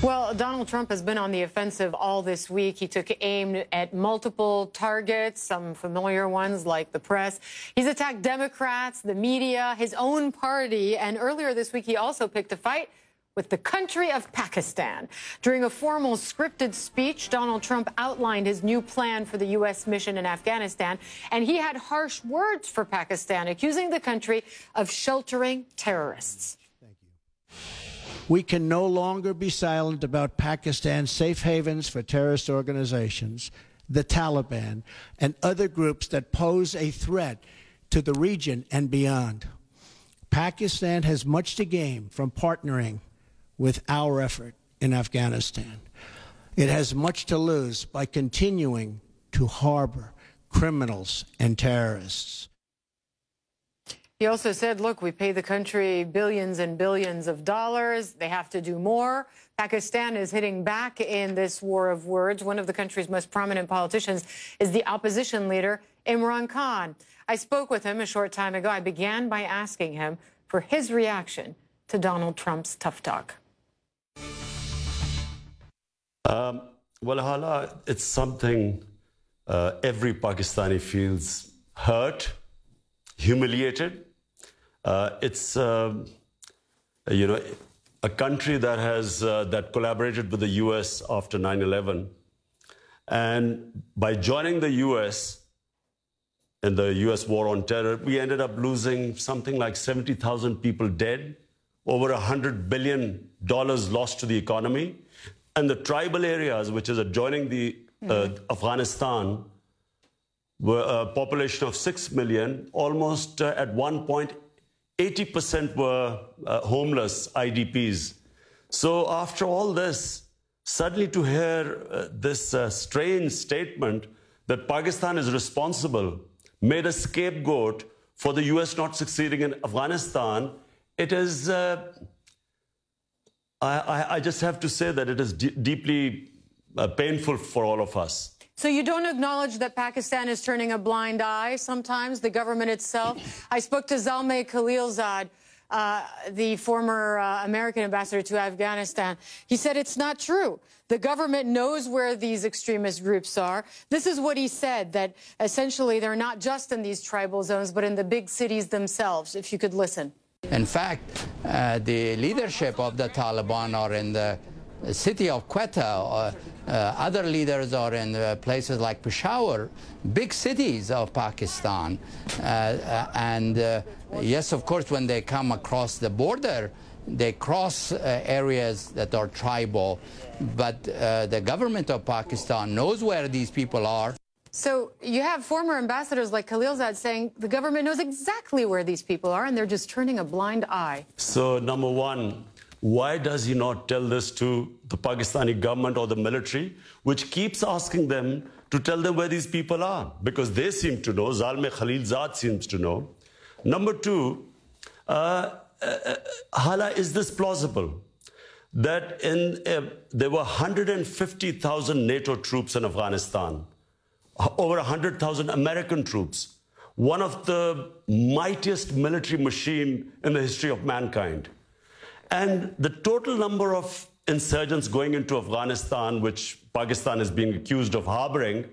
Well, Donald Trump has been on the offensive all this week. He took aim at multiple targets, some familiar ones like the press. He's attacked Democrats, the media, his own party. And earlier this week, he also picked a fight with the country of Pakistan. During a formal scripted speech, Donald Trump outlined his new plan for the U.S. mission in Afghanistan. And he had harsh words for Pakistan, accusing the country of sheltering terrorists. We can no longer be silent about Pakistan's safe havens for terrorist organizations, the Taliban, and other groups that pose a threat to the region and beyond. Pakistan has much to gain from partnering with our effort in Afghanistan. It has much to lose by continuing to harbor criminals and terrorists. He also said, look, we pay the country billions and billions of dollars. They have to do more. Pakistan is hitting back in this war of words. One of the country's most prominent politicians is the opposition leader, Imran Khan. I spoke with him a short time ago. I began by asking him for his reaction to Donald Trump's tough talk. Well, Hala, it's something every Pakistani feels hurt, humiliated. It's you know, a country that has that collaborated with the U.S. after 9/11, and by joining the U.S. in the U.S. war on terror, we ended up losing something like 70,000 people dead, over $100 billion lost to the economy, and the tribal areas, which is adjoining the Afghanistan, were a population of 6 million, almost at one point, 80% were homeless IDPs. So after all this, suddenly to hear this strange statement that Pakistan is responsible, made a scapegoat for the US not succeeding in Afghanistan, it is, I just have to say that it is deeply painful for all of us. So you don't acknowledge that Pakistan is turning a blind eye sometimes, the government itself? I spoke to Zalmay Khalilzad, the former American ambassador to Afghanistan. He said it's not true. The government knows where these extremist groups are. This is what he said, that essentially they're not just in these tribal zones, but in the big cities themselves, if you could listen. In fact, the leadership of the Taliban are in the city of Quetta. Other leaders are in places like Peshawar, big cities of Pakistan. Yes, of course, when they come across the border, they cross areas that are tribal. But the government of Pakistan knows where these people are. So you have former ambassadors like Khalilzad saying the government knows exactly where these people are and they're just turning a blind eye. So, number one, why does he not tell this to the Pakistani government or the military, which keeps asking them to tell them where these people are? Because they seem to know, Zalmay Khalilzad seems to know. Number two, Hala, is this plausible? That there were 150,000 NATO troops in Afghanistan, over 100,000 American troops, one of the mightiest military machine in the history of mankind. And the total number of insurgents going into Afghanistan, which Pakistan is being accused of harboring,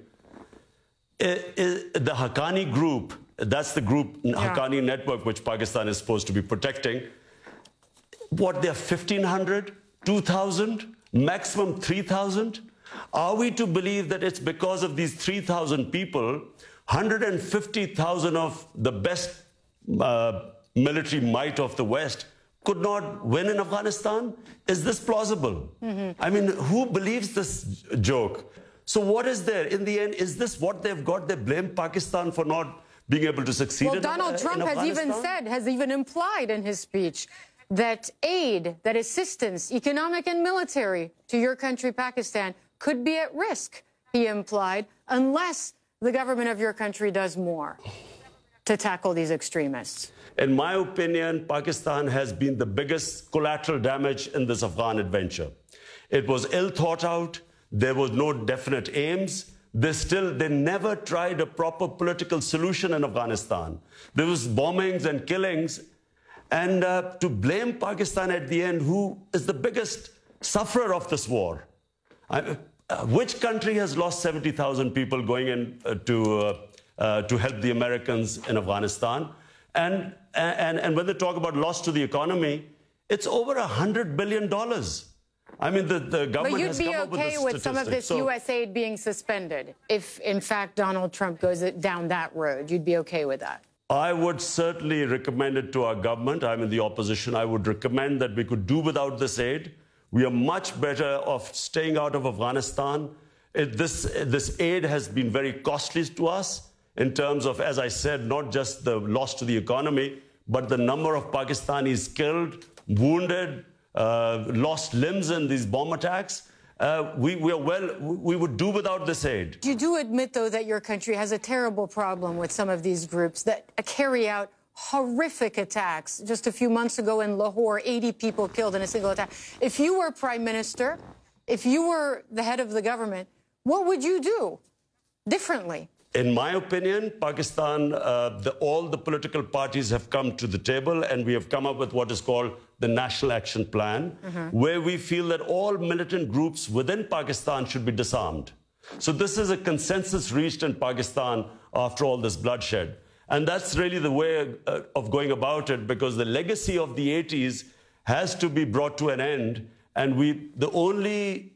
the Haqqani group, that's the group, Haqqani network, which Pakistan is supposed to be protecting. What, they're 1,500, 2,000, maximum 3,000? Are we to believe that it's because of these 3,000 people, 150,000 of the best military might of the West could not win in Afghanistan? Is this plausible? I mean, who believes this joke? So what is there? In the end, is this what they've got? They blame Pakistan for not being able to succeed in Afghanistan? Well, Donald Trump has even said, has even implied in his speech that aid, that assistance, economic and military, to your country, Pakistan, could be at risk, he implied, unless the government of your country does more to tackle these extremists. In my opinion, Pakistan has been the biggest collateral damage in this Afghan adventure. It was ill thought out. There was no definite aims. They never tried a proper political solution in Afghanistan. There was bombings and killings. And to blame Pakistan at the end, who is the biggest sufferer of this war. Which country has lost 70,000 people going in to help the Americans in Afghanistan? And when they talk about loss to the economy, it's over $100 billion. I mean, the government has come up with the But you'd be okay with some of this U.S. aid being suspended if, in fact, Donald Trump goes down that road? You'd be okay with that? I would certainly recommend it to our government. I'm in the opposition. I would recommend that we could do without this aid. We are much better off staying out of Afghanistan. This aid has been very costly to us in terms of, as I said, not just the loss to the economy, but the number of Pakistanis killed, wounded, lost limbs in these bomb attacks. We would do without this aid. You do admit, though, that your country has a terrible problem with some of these groups that carry out horrific attacks. Just a few months ago in Lahore, 80 people killed in a single attack. If you were prime minister, if you were the head of the government, what would you do differently? In my opinion, Pakistan, all the political parties have come to the table and we have come up with what is called the National Action Plan, where we feel that all militant groups within Pakistan should be disarmed. So this is a consensus reached in Pakistan after all this bloodshed. And that's really the way of going about it, because the legacy of the 80s has to be brought to an end. And only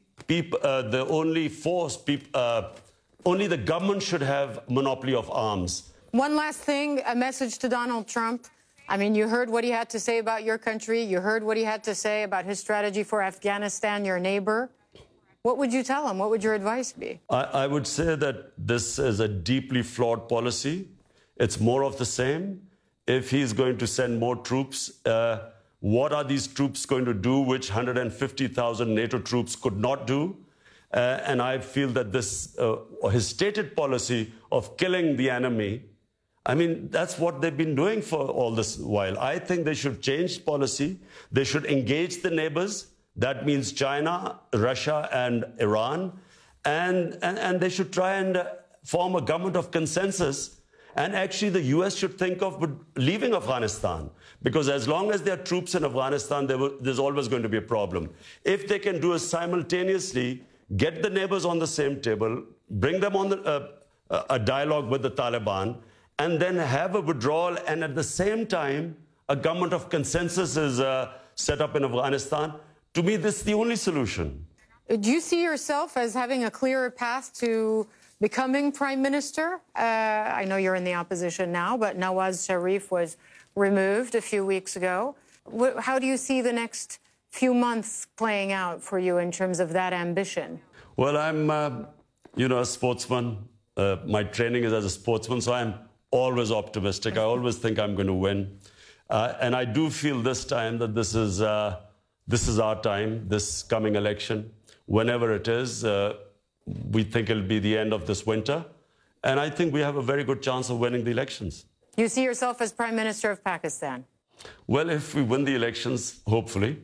the government should have monopoly of arms. One last thing, a message to Donald Trump. I mean, you heard what he had to say about your country. You heard what he had to say about his strategy for Afghanistan, your neighbor. What would you tell him? What would your advice be? I would say that this is a deeply flawed policy. It's more of the same. If he's going to send more troops, what are these troops going to do which 150,000 NATO troops could not do? And I feel that his stated policy of killing the enemy, I mean, that's what they've been doing for all this while. I think they should change policy. They should engage the neighbors. That means China, Russia, and Iran. And they should try and form a government of consensus. And actually, the U.S. should think of leaving Afghanistan, because as long as there are troops in Afghanistan, there's always going to be a problem. If they can do it simultaneously, get the neighbors on the same table, bring them on a dialogue with the Taliban, and then have a withdrawal, and at the same time, a government of consensus is set up in Afghanistan. To me, this is the only solution. Do you see yourself as having a clearer path to becoming prime minister? I know you're in the opposition now, but Nawaz Sharif was removed a few weeks ago. How do you see the next few months playing out for you in terms of that ambition? Well, I'm, a sportsman. My training is as a sportsman, so I'm always optimistic. I always think I'm going to win. And I do feel this time that this is our time, this coming election. Whenever it is, we think it'll be the end of this winter. And I think we have a very good chance of winning the elections. You see yourself as Prime Minister of Pakistan? Well, if we win the elections, hopefully.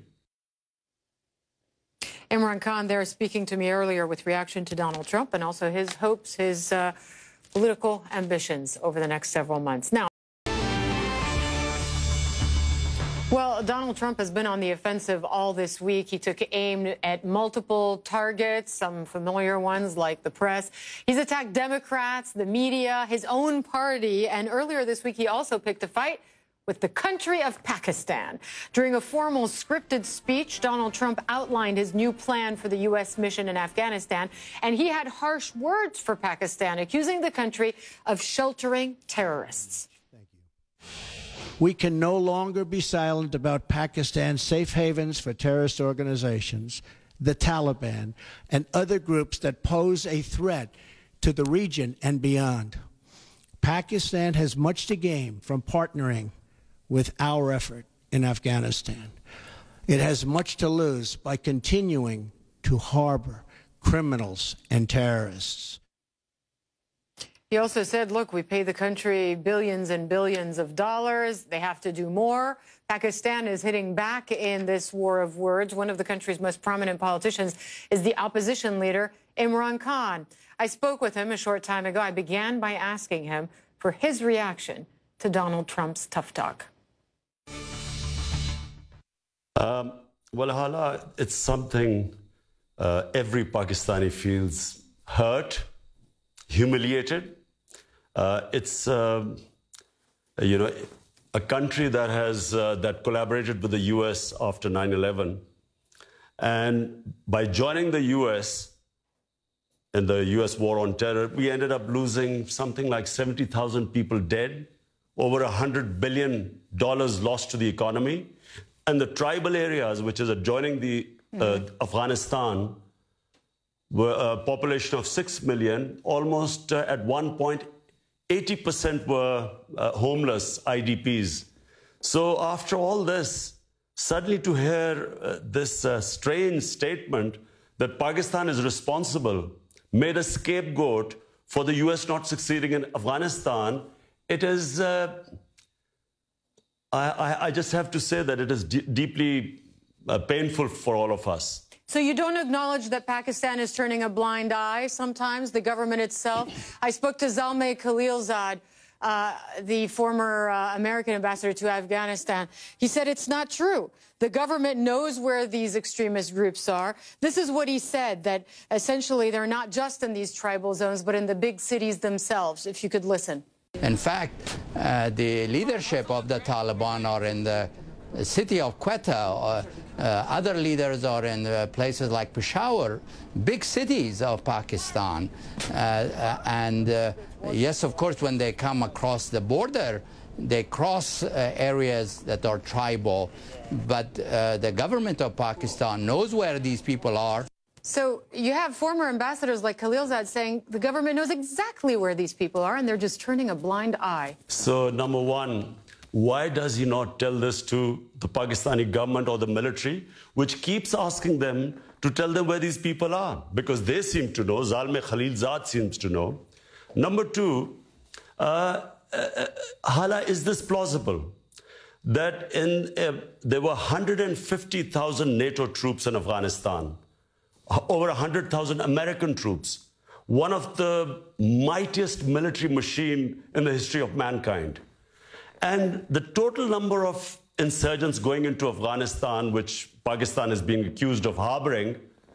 Imran Khan there speaking to me earlier with reaction to Donald Trump and also his hopes, his political ambitions over the next several months. Now, well, Donald Trump has been on the offensive all this week. He took aim at multiple targets, some familiar ones like the press. He's attacked Democrats, the media, his own party, and earlier this week he also picked a fight with the country of Pakistan. During a formal scripted speech, Donald Trump outlined his new plan for the U.S. mission in Afghanistan, and he had harsh words for Pakistan, accusing the country of sheltering terrorists. We can no longer be silent about Pakistan's safe havens for terrorist organizations, the Taliban, and other groups that pose a threat to the region and beyond. Pakistan has much to gain from partnering with our effort in Afghanistan. It has much to lose by continuing to harbor criminals and terrorists. He also said, look, we pay the country billions and billions of dollars. They have to do more. Pakistan is hitting back in this war of words. One of the country's most prominent politicians is the opposition leader, Imran Khan. I spoke with him a short time ago. I began by asking him for his reaction to Donald Trump's tough talk. Well, Hala, it's something every Pakistani feels hurt, humiliated. It's you know, a country that has that collaborated with the U.S. after 9/11, and by joining the U.S. in the U.S. war on terror, we ended up losing something like 70,000 people dead, over $100 billion lost to the economy, and the tribal areas, which is adjoining the Afghanistan, were a population of 6 million, almost at one point 80% were homeless IDPs. So after all this, suddenly to hear this strange statement that Pakistan is responsible, made a scapegoat for the US not succeeding in Afghanistan, it is, I just have to say that it is deeply painful for all of us. So you don't acknowledge that Pakistan is turning a blind eye sometimes, the government itself? I spoke to Zalmay Khalilzad, the former American ambassador to Afghanistan. He said it's not true. The government knows where these extremist groups are. This is what he said, that essentially they're not just in these tribal zones, but in the big cities themselves, if you could listen. In fact, the leadership of the Taliban are in the city of Quetta. Other leaders are in places like Peshawar, big cities of Pakistan. Yes, of course, when they come across the border, they cross areas that are tribal. But the government of Pakistan knows where these people are. So you have former ambassadors like Khalilzad saying the government knows exactly where these people are and they're just turning a blind eye. So, number one, why does he not tell this to the Pakistani government or the military, which keeps asking them to tell them where these people are? Because they seem to know, Zalmay Khalilzad seems to know. Number two, Hala, is this plausible? That there were 150,000 NATO troops in Afghanistan, over 100,000 American troops, one of the mightiest military machine in the history of mankind. And the total number of insurgents going into Afghanistan, which Pakistan is being accused of harboring,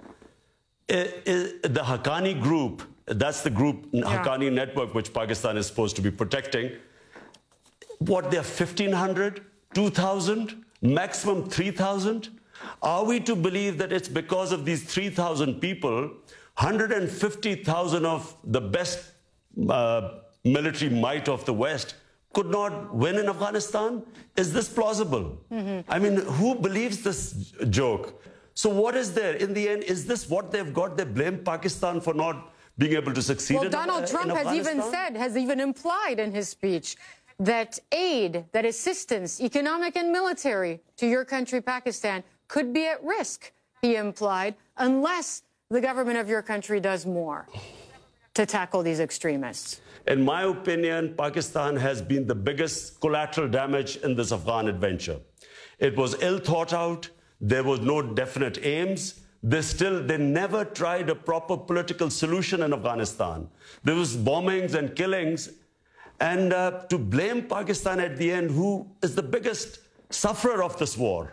the Haqqani group, that's the group, Haqqani network, which Pakistan is supposed to be protecting, what, they're 1,500, 2,000, maximum 3,000? Are we to believe that it's because of these 3,000 people, 150,000 of the best military might of the West could not win in Afghanistan? Is this plausible? I mean, who believes this joke? So what is there? In the end, is this what they've got? They blame Pakistan for not being able to succeed in Afghanistan? Well, Donald Trump has even said, has even implied in his speech that aid, that assistance, economic and military, to your country, Pakistan, could be at risk, he implied, unless the government of your country does more to tackle these extremists. In my opinion, Pakistan has been the biggest collateral damage in this Afghan adventure. It was ill thought out. There was no definite aims. They never tried a proper political solution in Afghanistan. There was bombings and killings. And to blame Pakistan at the end, who is the biggest sufferer of this war?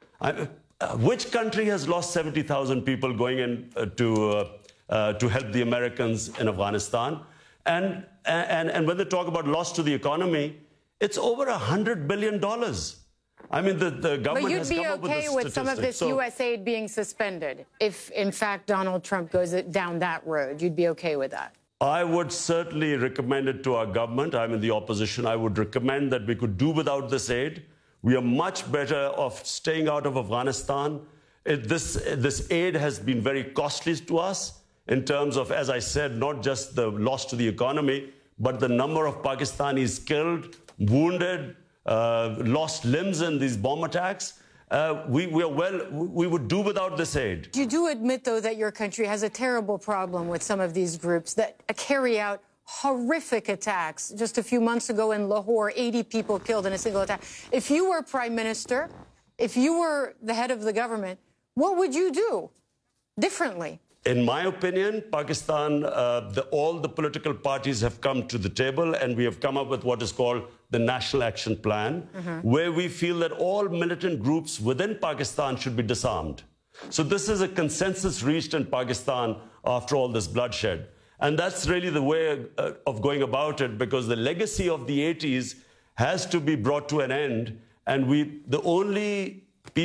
Which country has lost 70,000 people going in to help the Americans in Afghanistan? And when they talk about loss to the economy, it's over $100 billion. I mean, the government has come up with this statistic. But you'd be okay with some of this U.S. aid being suspended if, in fact, Donald Trump goes down that road? You'd be okay with that? I would certainly recommend it to our government. I'm in the opposition. I would recommend that we could do without this aid. We are much better off staying out of Afghanistan. This aid has been very costly to us in terms of, as I said, not just the loss to the economy, but the number of Pakistanis killed, wounded, lost limbs in these bomb attacks. We would do without this aid. You do admit, though, that your country has a terrible problem with some of these groups that carry out horrific attacks. Just a few months ago in Lahore, 80 people killed in a single attack. If you were prime minister, if you were the head of the government, what would you do differently? In my opinion, Pakistan, all the political parties have come to the table and we have come up with what is called the National Action Plan, where we feel that all militant groups within Pakistan should be disarmed. So this is a consensus reached in Pakistan after all this bloodshed. And that's really the way of going about it, because the legacy of the 80s has to be brought to an end. And only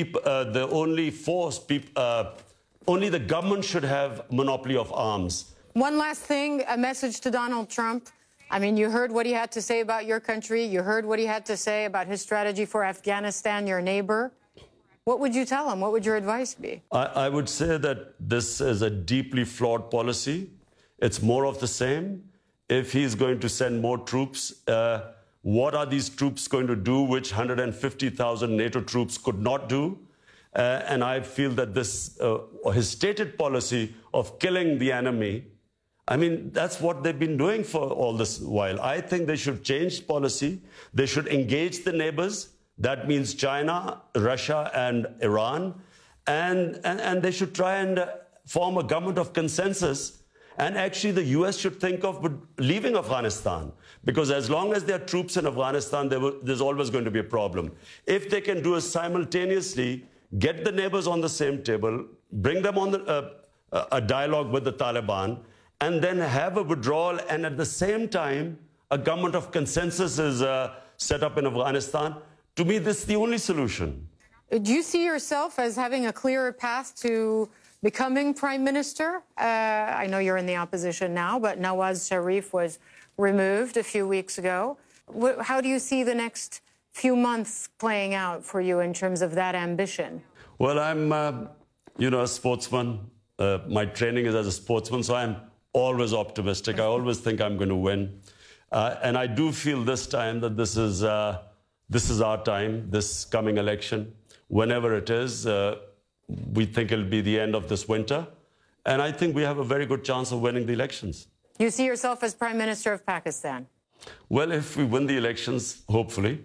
the government should have monopoly of arms. One last thing, a message to Donald Trump. I mean, you heard what he had to say about your country. You heard what he had to say about his strategy for Afghanistan, your neighbor. What would you tell him? What would your advice be? I would say that this is a deeply flawed policy. It's more of the same. If he's going to send more troops, what are these troops going to do, which 150,000 NATO troops could not do? And I feel that his stated policy of killing the enemy, I mean, that's what they've been doing for all this while. I think they should change policy. They should engage the neighbors. That means China, Russia, and Iran. And they should try and form a government of consensus. And actually, the US should think of leaving Afghanistan. Because as long as there are troops in Afghanistan, there's always going to be a problem. If they can do it simultaneously, get the neighbors on the same table, bring them on a dialogue with the Taliban, and then have a withdrawal, and at the same time, a government of consensus is set up in Afghanistan. To me, this is the only solution. Do you see yourself as having a clearer path to becoming prime minister? I know you're in the opposition now, but Nawaz Sharif was removed a few weeks ago. How do you see the next few months playing out for you in terms of that ambition? Well, I'm, a sportsman. My training is as a sportsman, so I'm always optimistic. I always think I'm going to win. And I do feel this time that this is our time, this coming election. Whenever it is, we think it'll be the end of this winter. And I think we have a very good chance of winning the elections. You see yourself as Prime Minister of Pakistan? Well, if we win the elections, hopefully.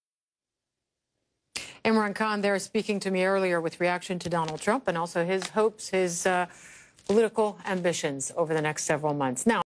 Imran Khan there speaking to me earlier with reaction to Donald Trump and also his hopes, his political ambitions over the next several months. Now,